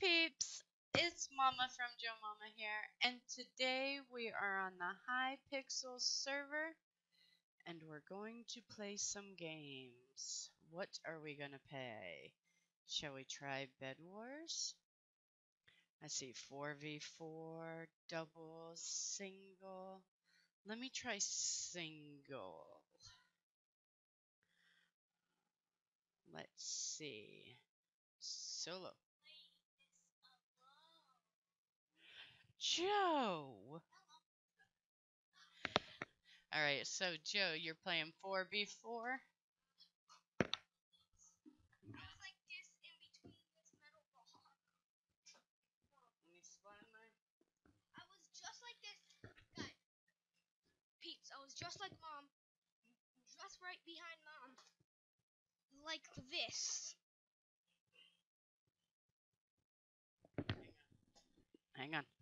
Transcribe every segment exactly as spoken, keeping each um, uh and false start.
peeps, it's Mama from Joe Mama here, and today we are on the Hypixel server, and we're going to play some games. What are we gonna play? Shall we try Bed Wars? I see four v four, doubles, single. Let me try single. Let's see. Solo. Joe! Alright, so Joe, you're playing four v four? Peeps, I was just like mom, just right behind mom, like this. Hang on.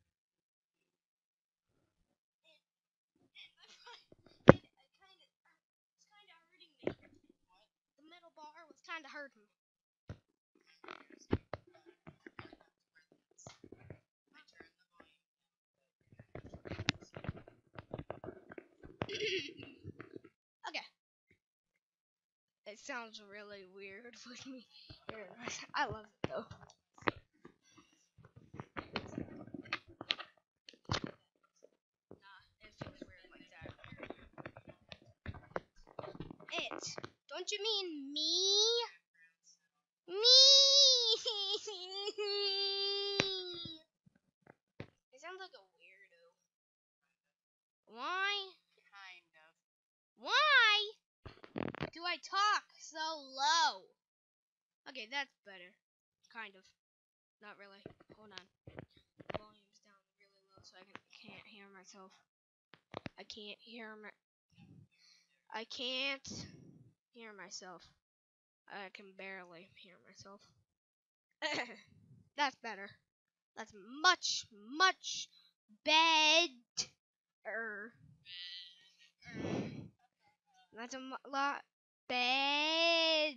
And it kind of, it's kind of hurting me. The metal bar was kind of hurting. Okay. It sounds really weird with me here. I love it though. Nah, it feels weird like that. It. Don't you mean me? Me. It sounds like a weirdo. Why? Kind of. Why do I talk so low? Okay, that's better. Kind of. Not really. Hold on. The volume's down really low so I can, can't hear myself. I can't hear my... I can't hear myself. I can barely hear myself. That's better. That's much, much better. That's a m- lot better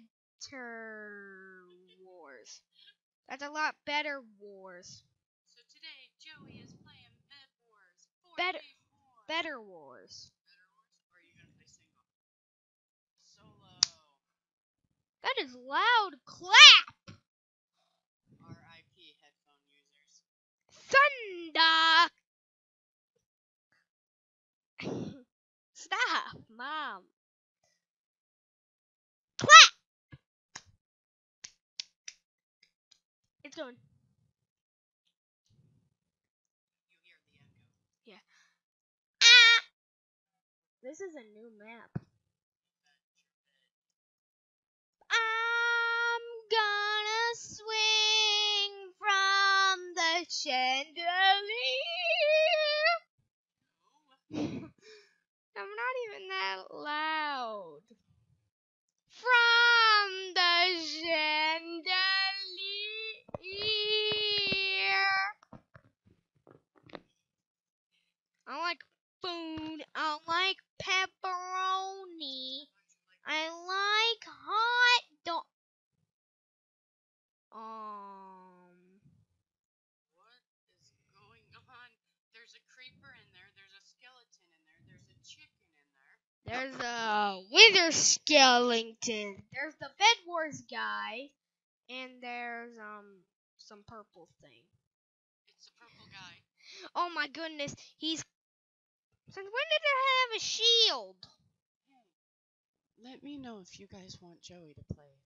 wars. That's a lot better wars. So today, Joey is playing Bed Wars. Better- four v four. Better wars. Better Wars? Or are you going to play single? Solo. That is loud clap. R I P headphone users. Thunder. Stop, mom. Clap. It's done. You hear the echo. Ah. This is a new map. I'm gonna swing from the chandelier. I'm not even that loud. From the chandelier. I like food. I like pepperoni. I like hot dog. Um. What is going on? There's a creeper in there. There's a skeleton in there. There's a chicken in there. There's a wither skeleton. There's the Bed Wars guy, and there's um some purple thing. It's a purple guy. Oh my goodness, he's. Since when did it have a shield? Hey, let me know if you guys want Joey to play.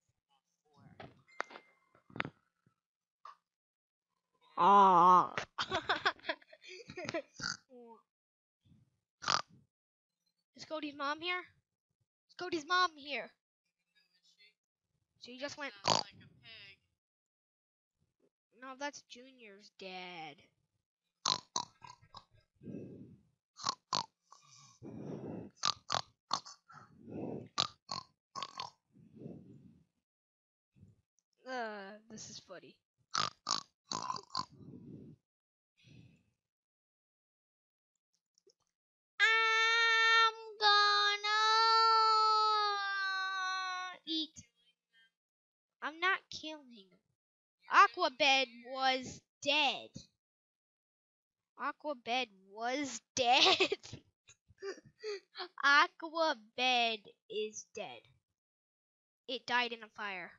Ah. Is Cody's mom here? Is Cody's mom here? She just went. Sounds like a pig. No, that's Junior's dad. Uh, this is funny. I'm gonna eat. I'm not killing him. Aquabed was dead. Aquabed was dead. Aquabed is dead. It died in a fire.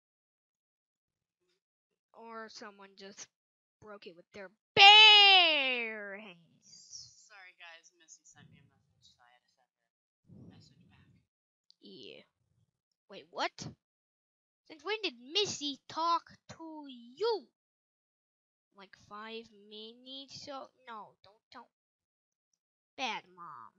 Or someone just broke it with their bare hands. Sorry, guys. Missy sent me a message, so I had to send her a message back. Yeah. Wait, what? Since when did Missy talk to you? Like five minutes? So no, don't don't. Bad mom.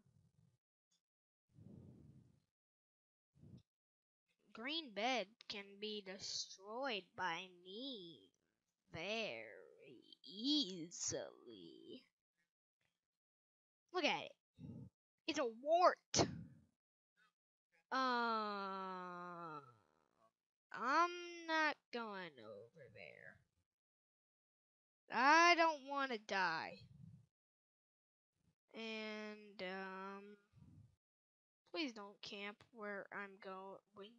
Green bed can be destroyed by me very easily. Look at it. It's a wart. Uh, I'm not going over there. I don't want to die. And, um, please don't camp where I'm going.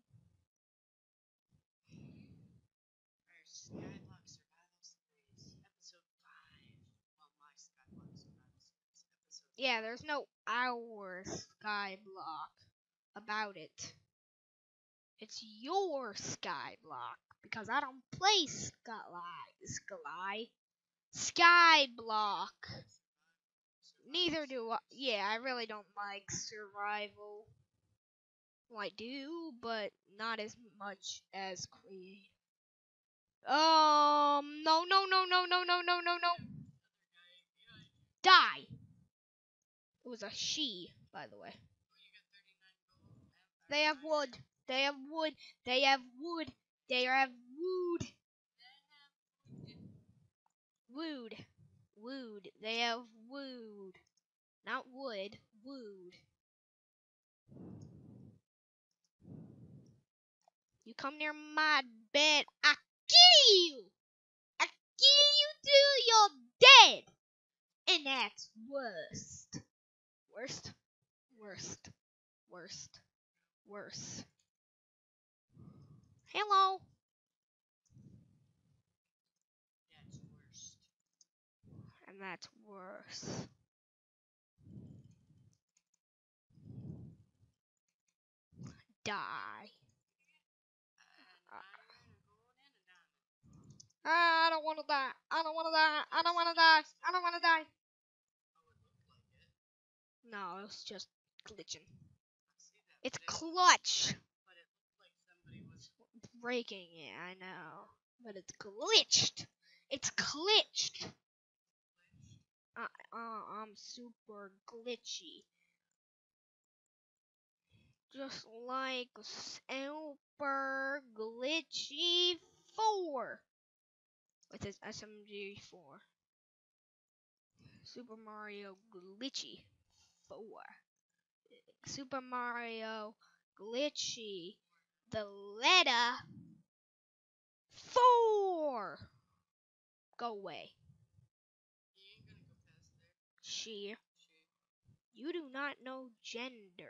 Our Skyblock Survival Series, episode five. Well, my Skyblock Survival Series, episode Yeah, there's no our skyblock about it. It's your skyblock because I don't play Sky Sky Skyblock. Neither do I. Yeah, I really don't like survival. Well, I do, but not as much as create. Um, no, no, no, no, no, no, no, no, no. Die. It was a she, by the way. They have wood. They have wood. They have wood. They have wood. Wood. Wood. They have wood. Not wood. Wood. You come near my bed, I kill you. I kill you till you're dead. And that's worst. Worst. Worst. Worst. Worse. Hello. That's worst. And that's worse. Die. I don't want to die. I don't want to die. I don't want to die. I don't want to die. No, it was just glitching. It's clutch. But it looked like somebody was Breaking it, I know. But it's glitched. It's glitched. Uh, uh, I'm super glitchy. Just like Super Glitchy four. With his S M G four. Super Mario Glitchy four. Super Mario Glitchy. The letter four. Go away. He ain't gonna go past there. She. She. You do not know genders.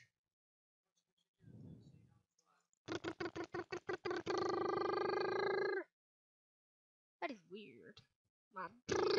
That is weird. Mom.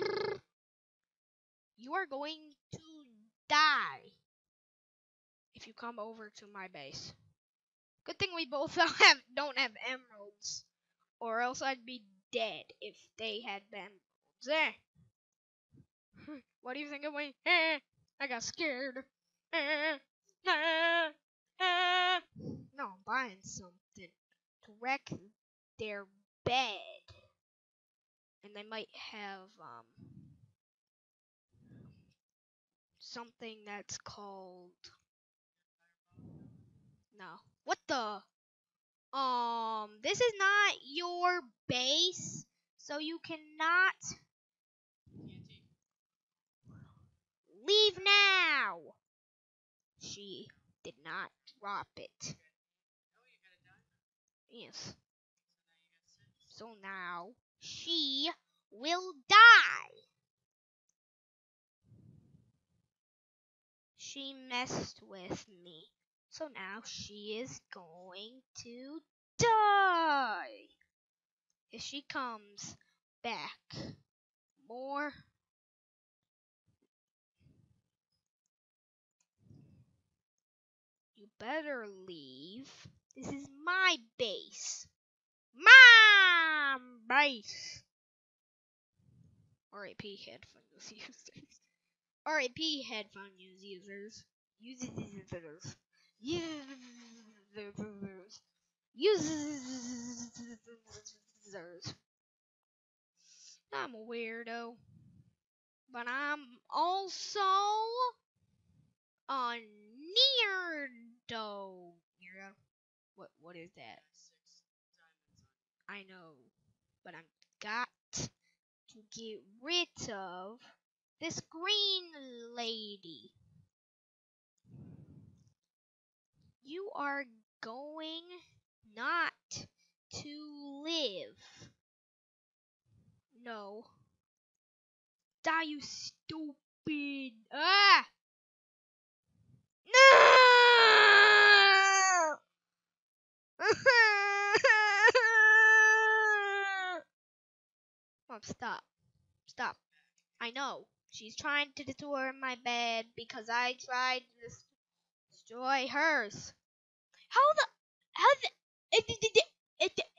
You are going to die if you come over to my base. Good thing we both have don't have emeralds, or else I'd be dead if they had emeralds. There. What do you think of me? Eh, I got scared. Eh, eh, eh. No, I'm buying something to wreck their bed, and they might have um something that's called no. What the? Um, this is not your base, so you cannot leave now. She did not drop it. Oh, you got a diamond. Yes. So now you got six. So now she will die. She messed with me. So now she is going to die. if she comes back more, you better leave. This is my base. My base. R I P headphones users. R I P headphone users. Users. Users. Users. I'm a weirdo. But I'm also a neardo. Neardo? What what is that? I know. But I'm got to get rid of this green lady. You are going not to live. No. Die, you stupid. Ah! No! Mom, stop. Stop. I know. She's trying to destroy my bed because I tried to destroy hers. How the... How the... It, it, it, it, it,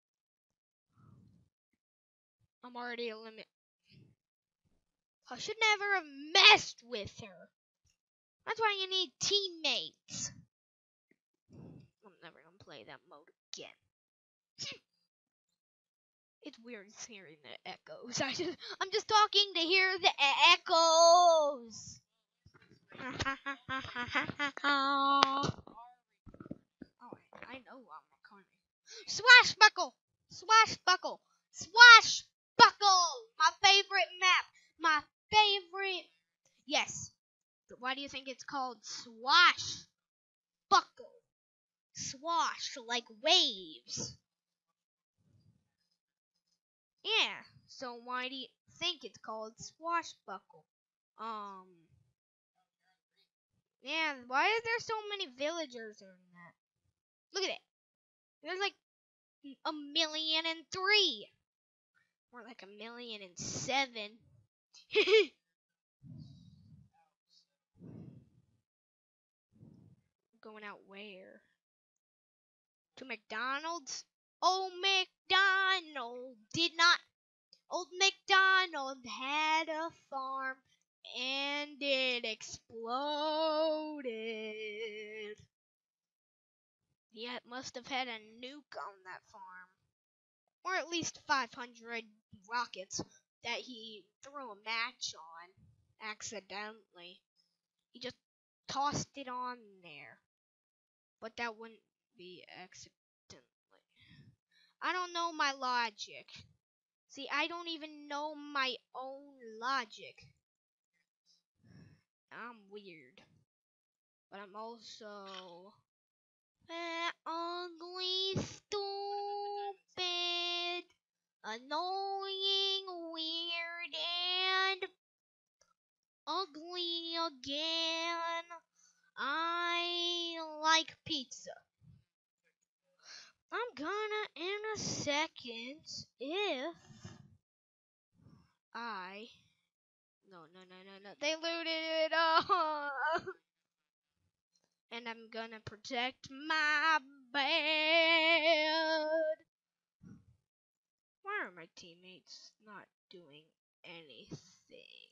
I'm already a limit. I should never have messed with her. That's why you need teammates. I'm never gonna play that mode again. It's weird hearing the echoes. I just, I'm just talking to hear the e- echoes. Oh, I know I'm recording. Swashbuckle! Swashbuckle! Swashbuckle! My favorite map! My favorite... Yes. Why do you think it's called Swashbuckle? Swash, like waves. Yeah, so why do you think it's called Swashbuckle? Um... Yeah, why is there so many villagers in that? Look at it. There's like a million and three. More like a million and seven. Going out where? To McDonald's? Old MacDonald did not. Old MacDonald had a farm and it exploded. Yeah, it must have had a nuke on that farm. Or at least five hundred rockets that he threw a match on accidentally. He just tossed it on there. But that wouldn't be accidentally. I don't know my logic. See, I don't even know my own logic. I'm weird. But I'm also fat, ugly, stupid, annoying, weird, and ugly again. I like pizza. I'm gonna in a second if I... No, no, no, no, no. They looted it all. And I'm gonna protect my bed. Why are my teammates not doing anything?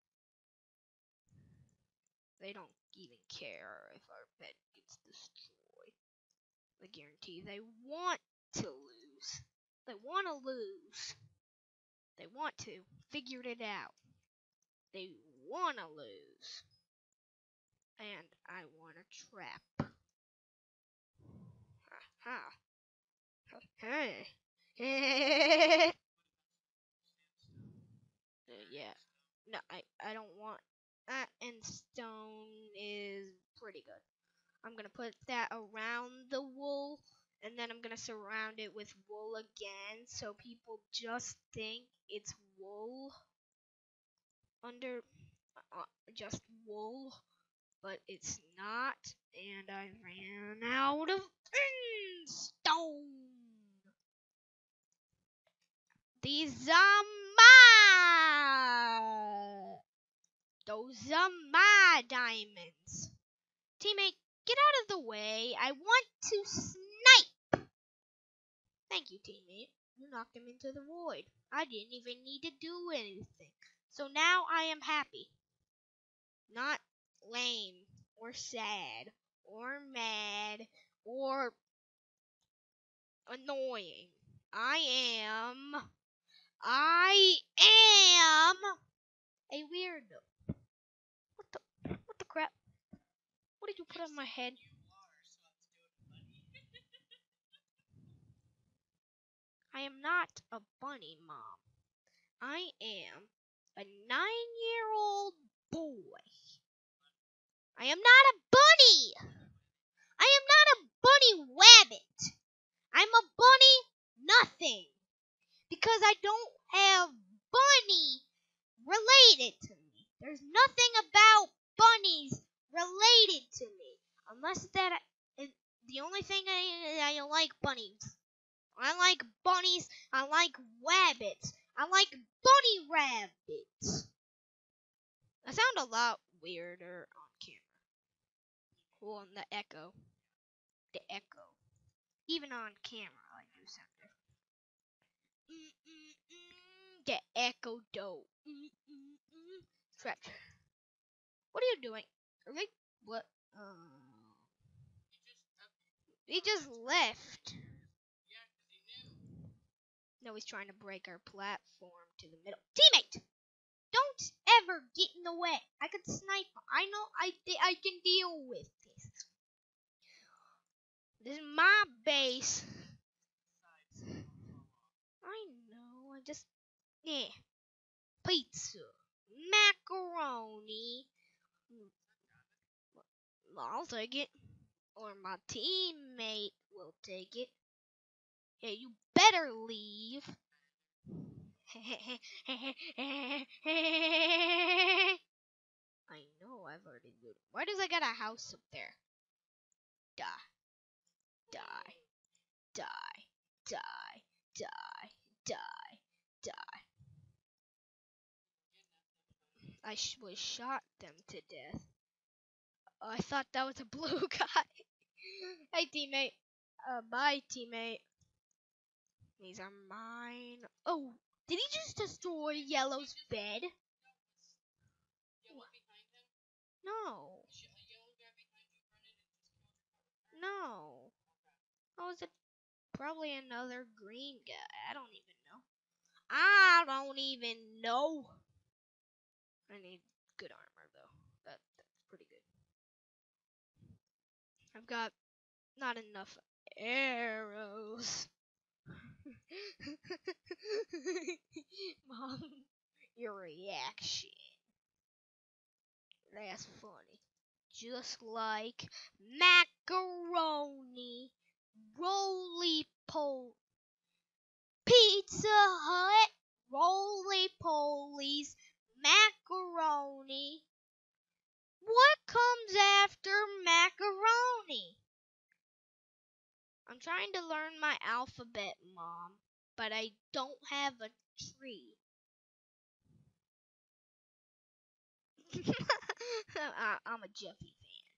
They don't even care if our bed gets destroyed. I guarantee they want to lose. They want to lose. They want to. Figured it out. They want to lose. And I want a trap. Ha ha. Hey. Yeah. No, I, I don't want that, and stone is pretty good. I'm gonna put that around the wool, and then I'm gonna surround it with wool again, so people just think it's wool under uh, just wool, but it's not. And I ran out of stone. These are my. Those are my diamonds. Teammate, get out of the way. I want to snipe. Thank you, teammate. You knocked him into the void. I didn't even need to do anything. So now I am happy. Not lame or sad or mad or annoying. I am. I am a weirdo. What the? What the crap? What did you put on my head? I am not a bunny, Mom. I am a nine-year-old boy. I am not a bunny. I am not a bunny rabbit. I'm a bunny nothing. Because I don't have bunny related to me. There's nothing about bunnies related to me. Unless that I, the only thing I, I like bunnies. I like bunnies. I like rabbits. I like bunny rabbits. I sound a lot weirder on camera. Well, on the echo. The echo. Even on camera, I do sound different. Mm-mm-mm. The echo dope. Mm-mm-mm. Stretch. What are you doing? Are they what? Uh, he just left. No, he's trying to break our platform to the middle. Teammate, don't ever get in the way. I could snipe. I know. I th- I can deal with this. This is my base. I know. I just yeah. Pizza, macaroni. I'll take it. Or my teammate will take it. Yeah, you better leave. I know I've already looted. Why does I got a house up there? Die. Die. Die. Die. Die. Die. Die. I sh was shot them to death. Oh, I thought that was a blue guy. Hey, teammate. Uh, bye, teammate. These are mine. Oh, did he just destroy Yellow's bed? No. No. Oh, was it probably another green guy? I don't even know. I don't even know. I need good armor though. That that's pretty good. I've got not enough arrows. Mom, your reaction. That's funny. Just like macaroni, roly poly, Pizza Hut, roly polies, macaroni. What comes after macaroni? I'm trying to learn my alphabet, Mom, but I don't have a tree. I, I'm a Jeffy fan.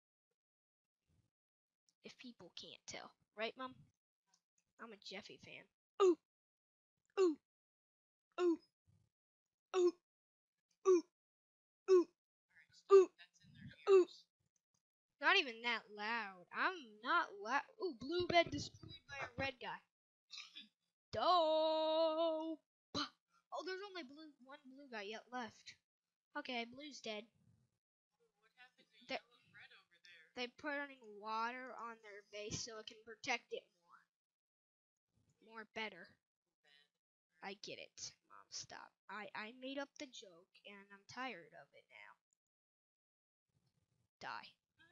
If people can't tell. Right, Mom? I'm a Jeffy fan. Ooh! Ooh! Ooh! Ooh! Ooh! Ooh! Ooh! Ooh! Not even that loud. I'm not loud. Ooh, blue bed destroyed by a red guy. Dope! Oh, there's only blue one blue guy yet left. Okay, blue's dead. They're, they're putting water on their base so it can protect it more. More better. I get it. Mom, stop. I, I made up the joke and I'm tired of it now. Die.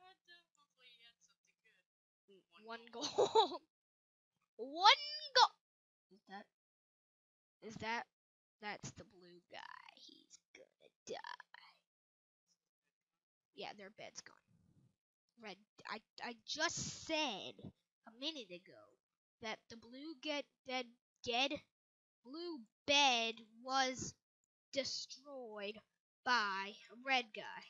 One goal. One goal. Is that? Is that? That's the blue guy. He's gonna die. Yeah, their bed's gone. Red. I I just said a minute ago that the blue get dead dead blue bed was destroyed by a red guy.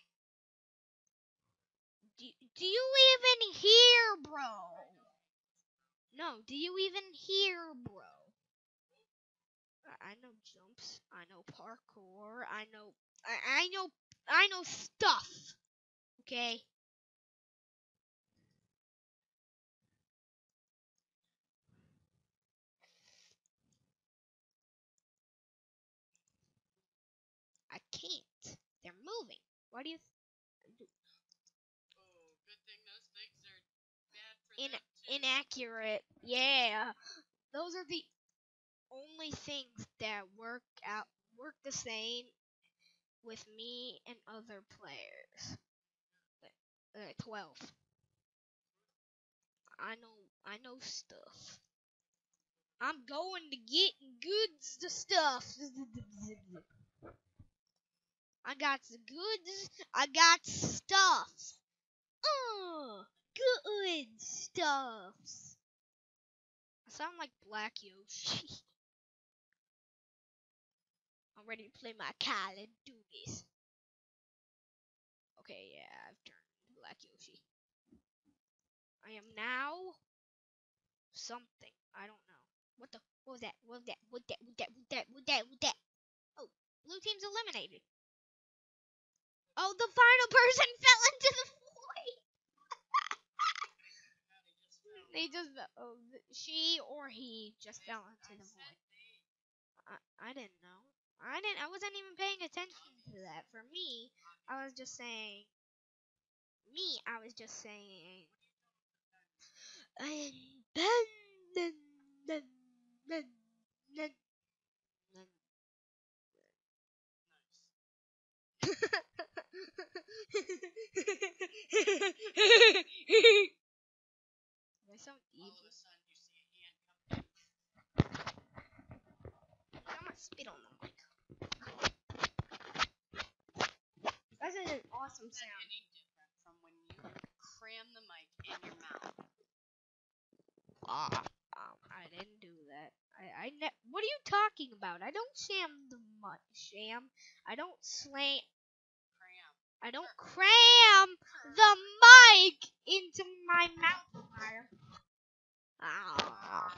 Do, do you even hear, bro? No, do you even hear, bro? I, I know jumps. I know parkour. I know. I, I know. I know stuff. Okay. I can't. They're moving. Why do you? Oh, good thing those things are bad for In, them too. inaccurate. Yeah. Those are the only things that work out work the same with me and other players. Uh, twelve. I know I know stuff. I'm going to get goods to stuff. I got the goods. I got stuff. Oh, good stuffs. I sound like Black Yoshi. I'm ready to play my Call of Duties. Okay, yeah, I've turned into Black Yoshi. I am now something. I don't know. What the? What was that? What was that? What that? What that? What that? What that? What that? Oh, blue team's eliminated. Oh, the final person fell into the void. They just, oh, she or he just fell into the void. I, I didn't know. I didn't. I wasn't even paying attention to that. For me, I was just saying. Me, I was just saying. I I sound evil. All of a sudden, you see a hand come. I'm gonna spit on the mic. That's an awesome Is that sound. any different from when you cram the mic in your mouth? Ah, um, I didn't do that. I, I ne- What are you talking about? I don't sham the mic. Sham. I don't slam. Cram. I don't cram the mic into my mouth. Ah.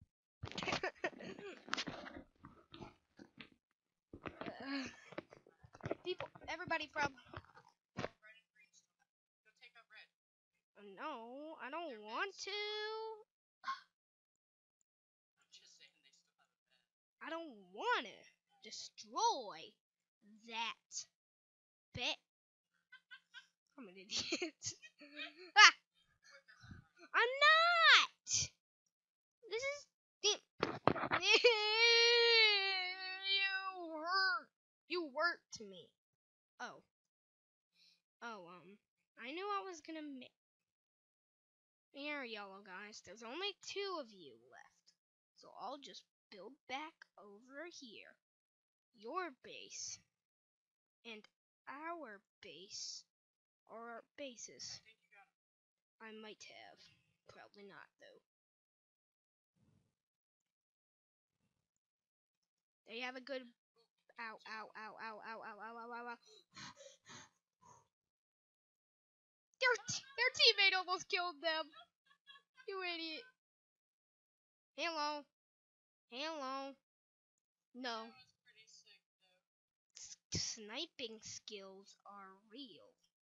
People, everybody from. Red and green still have. Go take out red. No, I don't want to. I'm just saying they still have a bed. I don't want to destroy that bit. I'm an idiot. Ah! I'm not. This is the. You hurt. You worked me. Oh. Oh, um. I knew I was gonna miss. Here, yellow guys. There's only two of you left. So I'll just build back over here. Your base. And our base. Or our bases. I think you got him. I might have. Probably not, though. They have a good. Ow, ow, ow, ow, ow, ow, ow, ow, ow, ow. Their, t- their teammate almost killed them. You idiot. Hello. Hello. No. That was pretty sick, though. S- sniping skills are real.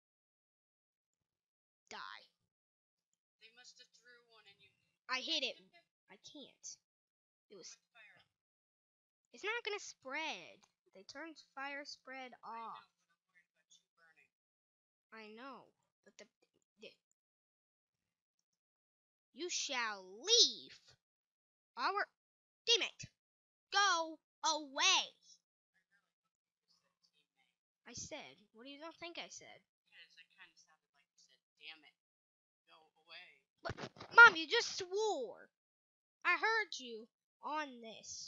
Die. They must have threw one and you. I hit it. I can't. It was. Put fire up. It's not gonna spread. They turned fire spread off. I know, but I'm worried about you burning. I know, but the, the you shall leave our teammate. Go away. I said. What do you don't think I said? Because it kind of sounded like you said, "Damn it, go away." Mom, you just swore. I heard you on this.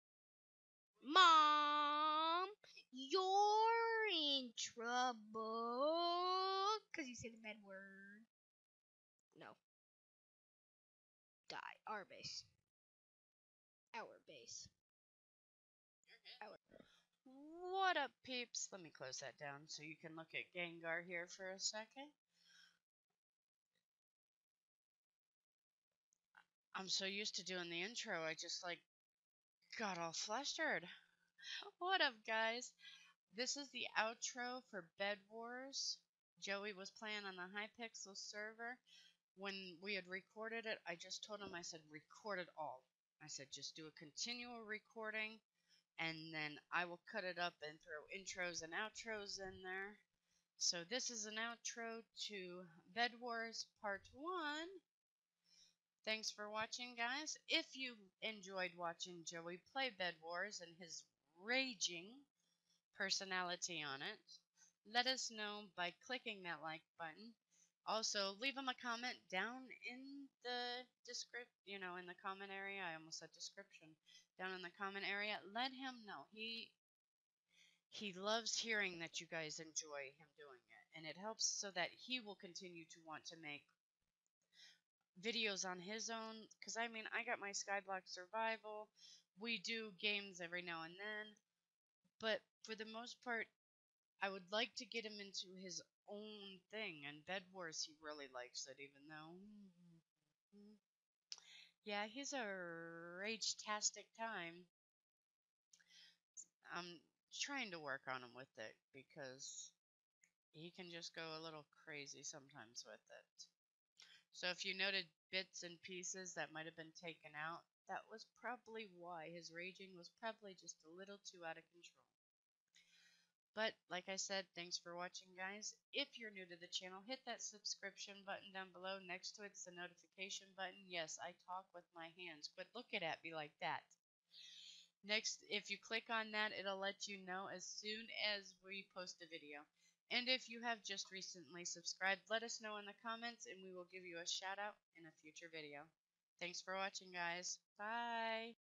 Mom, you're in trouble. Because you said the bad word. No. Die. Our base. Our base. What up, peeps? Let me close that down so you can look at Gengar here for a second. I'm so used to doing the intro, I just like got all flustered. What up, guys? This is the outro for Bed Wars. Joey was playing on the Hypixel server. When we had recorded it, I just told him, I said, record it all. I said, just do a continual recording, and then I will cut it up and throw intros and outros in there. So this is an outro to Bed Wars Part one. Thanks for watching, guys. If you enjoyed watching Joey play Bed Wars and his raging personality on it, let us know by clicking that like button. Also, leave him a comment down in the description, you know, in the comment area. I almost said description. Down in the comment area, let him know. He he loves hearing that you guys enjoy him doing it, and it helps so that he will continue to want to make videos on his own. Because I mean, I got my Skyblock Survival. We do games every now and then, but for the most part, I would like to get him into his own thing, and Bed Wars, he really likes it, even though, yeah, he's a rage-tastic time. I'm trying to work on him with it, because he can just go a little crazy sometimes with it. So if you noted bits and pieces that might have been taken out, that was probably why. His raging was probably just a little too out of control. But, like I said, thanks for watching, guys. If you're new to the channel, hit that subscription button down below. Next to it's the notification button. Yes, I talk with my hands. Quit looking at me like that. Next, if you click on that, it'll let you know as soon as we post a video. And if you have just recently subscribed, let us know in the comments, and we will give you a shout out in a future video. Thanks for watching, guys. Bye.